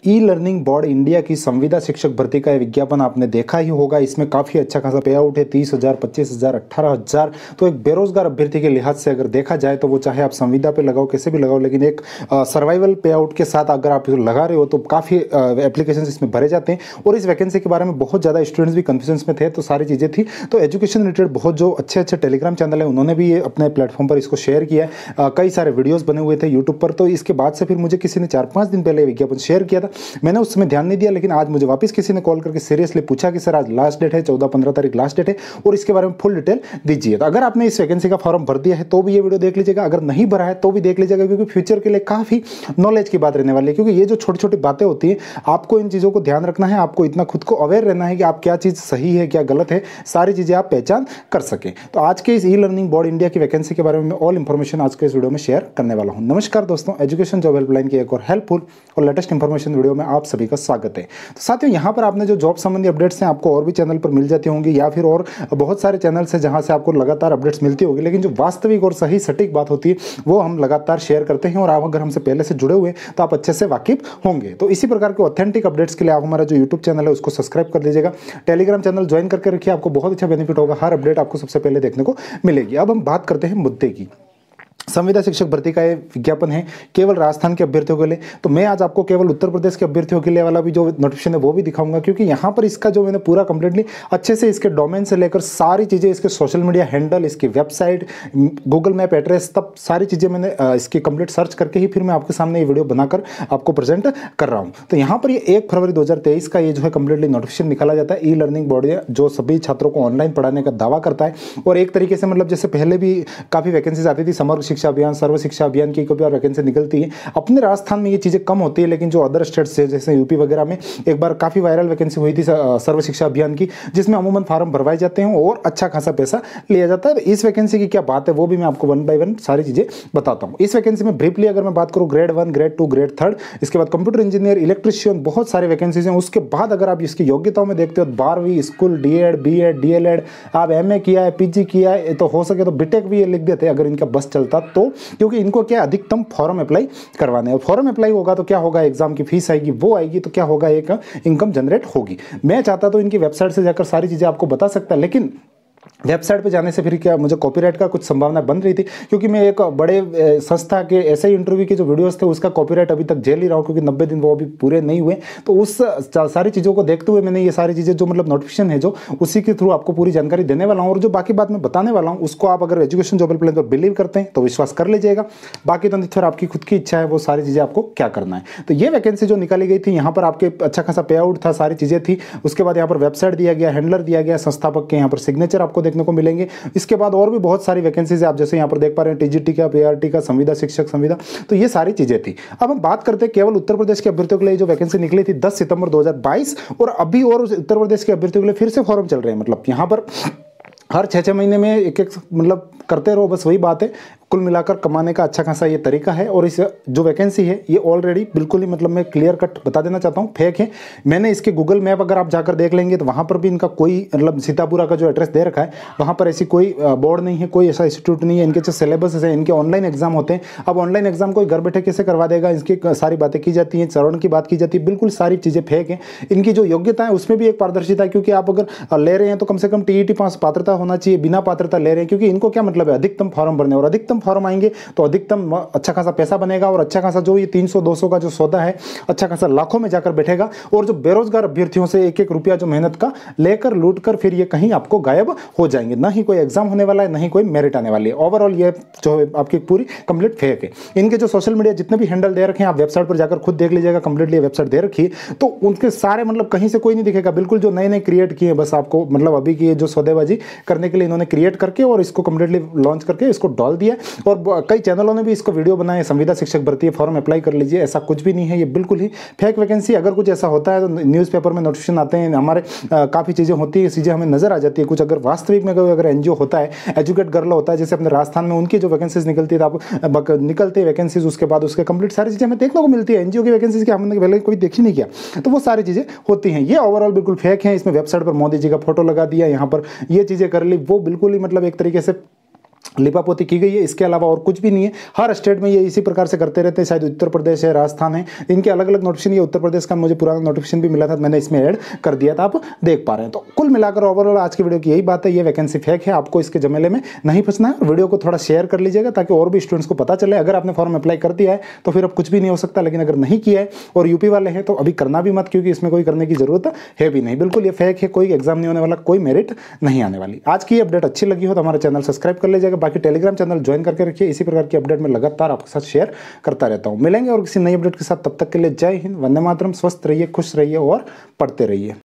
ई learning board India की संविदा शिक्षक भर्ती का विज्ञापन आपने देखा ही होगा। इसमें काफ़ी अच्छा खासा पे आउट है, 30,000, 25,000, 18,000। तो एक बेरोजगार अभ्यर्थी के लिहाज से अगर देखा जाए तो वो चाहे आप संविदा पे लगाओ, कैसे भी लगाओ, लेकिन एक सर्वाइवल पे आउट के साथ अगर आप लगा रहे हो तो काफ़ी एप्लीकेशन इसमें भरे जाते हैं। और इस वैकेंसी के बारे में बहुत ज़्यादा स्टूडेंट्स भी कन्फ्यूजन में थे, तो सारी चीज़ें थी। तो एजुकेशन रिलेटेड बहुत जो अच्छे अच्छे टेलीग्राम चैनल है उन्होंने भी ये अपने प्लेटफॉर्म पर इसको शेयर किया है। कई सारे वीडियोज़ बने हुए थे यूट्यूब पर। तो इसके बाद से फिर मुझे किसी ने 4-5 दिन पहले विज्ञापन शेयर किया था, मैंने उस समय ध्यान नहीं दिया, लेकिन आज मुझे वापस किसी ने कॉल करके सीरियसली पूछा कि सर आज लास्ट डेट है, 14-15 तारीख लास्ट डेट है और इसके बारे में फुल डिटेल दीजिए। तो अगर आपने इस वैकेंसी का फॉर्म भर दिया है तो भी ये वीडियो देख लीजिएगा, अगर नहीं भरा है तो भी देख लीजिएगा, क्योंकि फ्यूचर के लिए काफ़ी नॉलेज की बात रहने वाली है। क्योंकि ये जो छोटी छोटी बातें होती हैं, आपको इन चीज़ों को ध्यान रखना है, आपको इतना खुद को अवेयर रहना है कि आप क्या चीज़ सही है क्या गलत है, सारी चीज़ें आप पहचान कर सकें। तो आज के इस ई लर्निंग बोर्ड इंडिया की वैकेंसी के बारे में ऑल इन्फॉर्मेशन आज के इस वीडियो में शेयर करने वाला हूँ। नमस्कार दोस्तों, एजुकेशन जॉब हेल्पलाइन की एक और हेल्पफुल और लेटेस्ट इन्फॉर्मेशन वीडियो में आप सभी का स्वागत है। तो साथियों, यहाँ पर आपने जो जॉब संबंधी अपडेट्स हैं आपको और भी चैनल पर मिल जाती होंगी, या फिर और बहुत सारे चैनल्स हैं जहाँ से आपको लगातार अपडेट्स मिलती होगी, लेकिन जो वास्तविक और सही सटीक बात होती है वो हम लगातार शेयर करते हैं। और आप अगर हमसे पहले से जुड़े हुए तो आप अच्छे से वाकिफ होंगे। तो इसी प्रकार के ऑथेंटिक अपडेट्स के लिए आप हमारा जो यूट्यूब चैनल है उसको सब्सक्राइब कर लीजिएगा, टेलीग्राम चैनल ज्वाइन करके रखिए, आपको बहुत अच्छा बेनिफिट होगा, हर अपडेट आपको सबसे पहले देखने को मिलेगी। अब हम बात करते हैं मुद्दे की। संविदा शिक्षक भर्ती का ये विज्ञापन है केवल राजस्थान के अभ्यर्थियों के लिए। तो मैं आज आपको केवल उत्तर प्रदेश के अभ्यर्थियों के लिए वाला भी जो नोटिफिकेशन है वो भी दिखाऊंगा, क्योंकि यहाँ पर इसका जो मैंने पूरा कंप्लीटली अच्छे से इसके डोमेन से लेकर सारी चीज़ें, इसके सोशल मीडिया हैंडल, इसकी वेबसाइट, गूगल मैप एड्रेस, तब सारी चीज़ें मैंने इसकी कंप्लीट सर्च करके ही फिर मैं आपके सामने ये वीडियो बनाकर आपको प्रेजेंट कर रहा हूँ। तो यहाँ पर ये 1 फरवरी 2023 का ये जो है कंप्लीटली नोटिफिकेशन निकाला जाता है। ई लर्निंग बोर्ड जो सभी छात्रों को ऑनलाइन पढ़ाने का दावा करता है। और एक तरीके से मतलब जैसे पहले भी काफ़ी वैकेंसीज आती थी, समग्र शिक्षा अभियान, सर्व शिक्षा अभियान की कभी वैकेंसी निकलती है। अपने राजस्थान में ये चीज़ें कम होती है, लेकिन जो अदर स्टेट्स है जैसे यूपी वगैरह में एक बार काफ़ी वायरल वैकेंसी हुई थी सर्व शिक्षा अभियान की, जिसमें अमूमन फार्म भरवाए जाते हैं और अच्छा खासा पैसा लिया जाता है। तो इस वैकेंसी की क्या बात है वो भी मैं आपको 1 बाय 1 सारी चीज़ें बताता हूँ। इस वैकेंसी में ब्रीफली अगर मैं बात करूँ, ग्रेड 1, ग्रेड 2, ग्रेड 3, इसके बाद कंप्यूटर इंजीनियर, इलेक्ट्रिशियन, बहुत सारे वैकेंसीज हैं। उसके बाद अगर आप इसकी योग्यताओं में देखते हो, 12वीं स्कूल, डीएड, बीएड, डीएलएड, आप एमए किया है, पीजी किया है, तो हो सके तो बीटेक भी ये लिख देते अगर इनका बस चलता तो, क्योंकि इनको क्या अधिकतम फॉर्म अप्लाई करवाने हैं। और फॉर्म अप्लाई होगा तो क्या होगा, एग्जाम की फीस आएगी, वो आएगी तो क्या होगा, एक इनकम जनरेट होगी। मैं चाहता तो इनकी वेबसाइट से जाकर सारी चीज़ें आपको बता सकता, लेकिन वेबसाइट पे जाने से फिर क्या मुझे कॉपीराइट का कुछ संभावना बन रही थी, क्योंकि मैं एक बड़े संस्था के ऐसे ही इंटरव्यू के जो वीडियोस थे उसका कॉपीराइट अभी तक झेल ही रहा हूँ, क्योंकि 90 दिन वो अभी पूरे नहीं हुए। तो उस सारी चीज़ों को देखते हुए मैंने ये सारी चीज़ें जो मतलब नोटिफिकेशन है जो उसी के थ्रू आपको पूरी जानकारी देने वाला हूँ। और जो बाकी बात मैं बताने वाला हूँ उसको आप अगर एजुकेशन जॉब हेल्पलाइन पर बिलीव करते हैं तो विश्वास कर लीजिएगा, बाकी तो फिर आपकी खुद की इच्छा है वो सारी चीज़ें आपको क्या करना है। तो ये वैकेंसी जो निकाली गई थी, यहाँ पर आपके अच्छा खासा पे आउट था, सारी चीज़ें थी। उसके बाद यहाँ पर वेबसाइट दिया गया, हैंडलर दिया गया, संस्थापक के यहाँ पर सिग्नेचर आपको देखने को मिलेंगे। इसके बाद और भी बहुत सारी वैकेंसीज है, आप जैसे यहाँ पर देख पा रहे हैं, टीजीटी का, पीआरटी का, संविदा शिक्षक संविदा, तो ये सारी चीजें थी। अब हम बात करते हैं केवल उत्तर प्रदेश के अभ्यर्थियों के लिए जो वैकेंसी निकली थी 10 सितंबर 2022, और अभी और उत्तर प्रदेश के अभ्यर्थियों के लिए फिर से फॉर्म चल रहे हैं। मतलब यहाँ पर हर 6-6 महीने में एक मतलब करते रहो, बस वही बात है। कुल मिलाकर कमाने का अच्छा खासा ये तरीका है। और इस जो वैकेंसी है ये ऑलरेडी बिल्कुल ही मतलब मैं क्लियर कट बता देना चाहता हूँ, फेक है। मैंने इसके गूगल मैप अगर आप जाकर देख लेंगे तो वहाँ पर भी इनका कोई मतलब सीतापुरा का जो एड्रेस दे रखा है वहाँ पर ऐसी कोई बोर्ड नहीं है, कोई ऐसा इंस्टीट्यूट नहीं है। इनके जो सिलेबस है, इनके ऑनलाइन एग्जाम होते हैं। अब ऑनलाइन एग्जाम कोई घर बैठे कैसे करवा देगा, इसकी सारी बातें की जाती हैं, चरण की बात की जाती है, बिल्कुल सारी चीज़ें फेक हैं। इनकी जो योग्यता है उसमें भी एक पारदर्शिता है, क्योंकि आप अगर ले रहे हैं तो कम से कम टीईटी पास पात्रता होना चाहिए, बिना पात्रता ले रहे हैं, क्योंकि इनको क्या मतलब है, अधिकतम फॉर्म भरने, और अधिकतम फॉर्म आएंगे तो अधिकतम अच्छा खासा पैसा बनेगा। और अच्छा खासा जो ये 300-200 का जो सौदा है अच्छा खासा लाखों में जाकर बैठेगा। और जो बेरोजगार अभ्यर्थियों से एक एक रुपया जो मेहनत का लेकर लूट कर फिर ये कहीं आपको गायब हो जाएंगे। ना ही कोई एग्जाम होने वाला है, ना ही कोई मेरिट आने वाली है। ओवरऑल ये जो आपकी पूरी कंप्लीट फेक है। इनके जो सोशल मीडिया जितने भी हैंडल दे रखे हैं आप वेबसाइट पर जाकर खुद देख लीजिएगा, कंप्लीटली वेबसाइट दे रखी है, तो उनके सारे मतलब कहीं से कोई नहीं दिखेगा, बिल्कुल जो नए नए क्रिएट किए, बस आपको मतलब अभी की जो सौदेबाजी करने के लिए इन्होंने क्रिएट करके और इसको कंप्लीटली लॉन्च करके इसको डाल दिया। और कई चैनलों ने भी इसको वीडियो बनाए, संविदा शिक्षक भर्ती है, फॉर्म अप्लाई कर लीजिए। ऐसा कुछ भी नहीं है, ये बिल्कुल ही फेक वैकेंसी। अगर कुछ ऐसा होता है तो न्यूज़पेपर में नोटिफिकेशन आते हैं, हमारे काफ़ी चीज़ें होती है, चीज़ें हमें नजर आ जाती है। कुछ अगर वास्तविक में कोई अगर एनजीओ होता है, एजुकेट गर्ल होता है, जैसे अपने राजस्थान में उनकी जो वैकेंसीज निकलती है, आप निकलते हैं वैकेंसीज, उसके बाद उसके कंप्लीट सारी चीज़ें हमें देखने को मिलती है। एनजीओ की वैकेंसीज की हमने पहले कोई देखी नहीं किया, तो वो सारी चीज़ें होती हैं। ये ओवरऑल बिल्कुल फेक है। इसमें वेबसाइट पर मोदी जी का फोटो लगा दिया, यहाँ पर ये चीज़ें कर ली, वो बिल्कुल ही मतलब एक तरीके से लिपापोती की गई है, इसके अलावा और कुछ भी नहीं है। हर स्टेट में ये इसी प्रकार से करते रहते हैं, शायद उत्तर प्रदेश है, राजस्थान है, इनके अलग अलग नोटिफिकेशन। ये उत्तर प्रदेश का मुझे पुराना नोटिफिकेशन भी मिला था, मैंने इसमें ऐड कर दिया था, आप देख पा रहे हैं। तो कुल मिलाकर ओवरऑल आज की वीडियो की यही बात है, ये वैकेंसी फेक है, आपको इसके झमेले में नहीं फंसना है। और वीडियो को थोड़ा शेयर कर लीजिएगा ताकि और भी स्टूडेंट्स को पता चले। अगर आपने फॉर्म अप्लाई कर दिया है तो फिर अब कुछ भी नहीं हो सकता, लेकिन अगर नहीं किया है और यूपी वाले हैं तो अभी करना भी मत, क्योंकि इसमें कोई करने की जरूरत है भी नहीं। बिल्कुल ये फेक है, कोई एग्जाम नहीं होने वाला, कोई मेरिट नहीं आने वाली। आज की अपडेट अच्छी लगी हो तो हमारा चैनल सब्सक्राइब कर लीजिएगा। बाकी टेलीग्राम चैनल ज्वाइन करके रखिए, इसी प्रकार की अपडेट मैं लगातार आपके साथ शेयर करता रहता हूं। मिलेंगे और किसी नई अपडेट के साथ, तब तक के लिए जय हिंद, वंदे मातरम। स्वस्थ रहिए, खुश रहिए और पढ़ते रहिए।